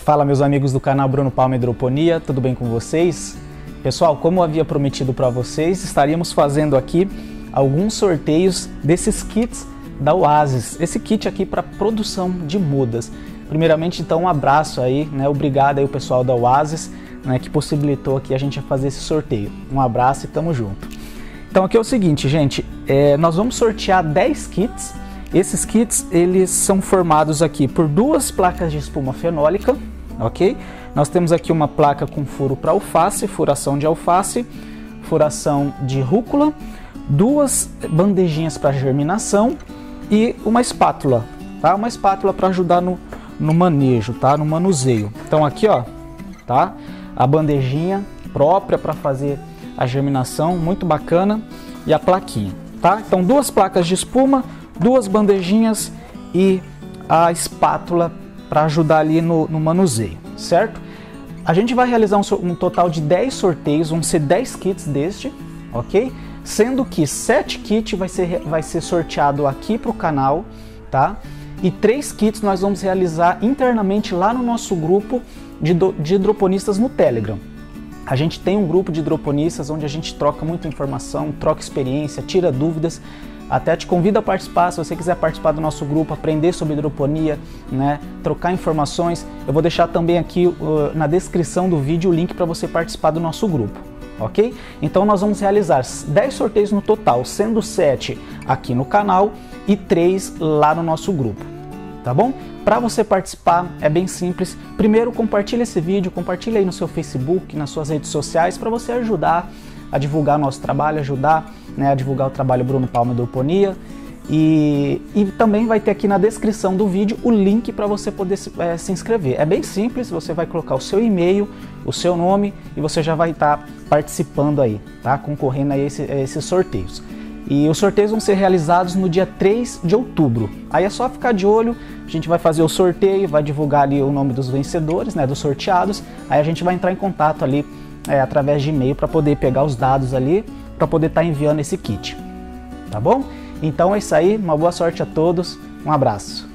Fala, meus amigos do canal Bruno Palma Hidroponia, tudo bem com vocês? Pessoal, como eu havia prometido para vocês, estaríamos fazendo aqui alguns sorteios desses kits da Oasis. Esse kit aqui para produção de mudas. Primeiramente, então, um abraço aí, né? Obrigado aí o pessoal da Oasis, né, que possibilitou aqui a gente fazer esse sorteio. Um abraço e tamo junto. Então aqui é o seguinte, gente, nós vamos sortear 10 kits. Esses kits, eles são formados aqui por 2 placas de espuma fenólica, ok? Nós temos aqui uma placa com furo para alface, furação de alface, furação de rúcula, 2 bandejinhas para germinação e uma espátula, tá? Uma espátula para ajudar no manejo, tá? No manuseio. Então aqui, ó, tá? A bandejinha própria para fazer a germinação, muito bacana, e a plaquinha, tá? Então 2 placas de espuma, 2 bandejinhas e a espátula para ajudar ali no manuseio, certo? A gente vai realizar um total de 10 sorteios, vão ser 10 kits deste, ok? Sendo que 7 kits vai ser sorteado aqui para o canal, tá? E 3 kits nós vamos realizar internamente lá no nosso grupo de hidroponistas no Telegram. A gente tem um grupo de hidroponistas onde a gente troca muita informação, troca experiência, tira dúvidas. Até te convido a participar, se você quiser participar do nosso grupo, aprender sobre hidroponia, né, trocar informações. Eu vou deixar também aqui na descrição do vídeo o link para você participar do nosso grupo, ok? Então nós vamos realizar 10 sorteios no total, sendo 7 aqui no canal e 3 lá no nosso grupo, tá bom? Para você participar é bem simples. Primeiro, compartilhe esse vídeo, compartilhe aí no seu Facebook, nas suas redes sociais, para você ajudar a divulgar nosso trabalho, ajudar, né, a divulgar o trabalho Bruno Palma Hidroponia. E também vai ter aqui na descrição do vídeo o link para você poder se inscrever. É bem simples, você vai colocar o seu e-mail, o seu nome e você já vai estar participando aí, tá? Concorrendo a esses sorteios. E os sorteios vão ser realizados no dia 3 de outubro. Aí é só ficar de olho, a gente vai fazer o sorteio, vai divulgar ali o nome dos vencedores, né, dos sorteados. Aí a gente vai entrar em contato ali através de e-mail para poder pegar os dados ali, para poder estar enviando esse kit, tá bom? Então é isso aí, uma boa sorte a todos, um abraço.